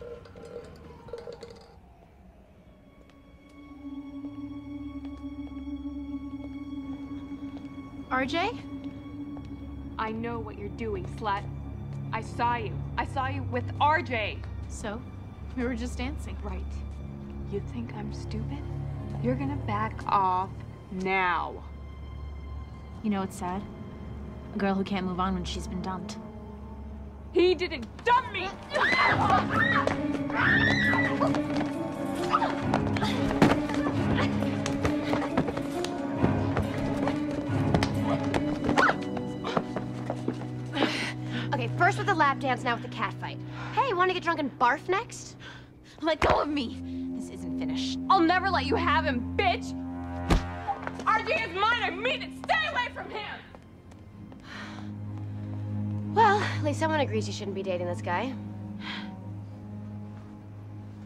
RJ? I know what you're doing, slut. I saw you. I saw you with RJ. So? We were just dancing. Right. You think I'm stupid? You're gonna back off now. You know what's sad? A girl who can't move on when she's been dumped. He didn't dump me! Okay, first with the lap dance, now with the cat fight. Hey, wanna get drunk and barf next? Let go of me! This isn't finished. I'll never let you have him, bitch! RJ is mine, I mean it! Stay away from him! Well, at least someone agrees you shouldn't be dating this guy.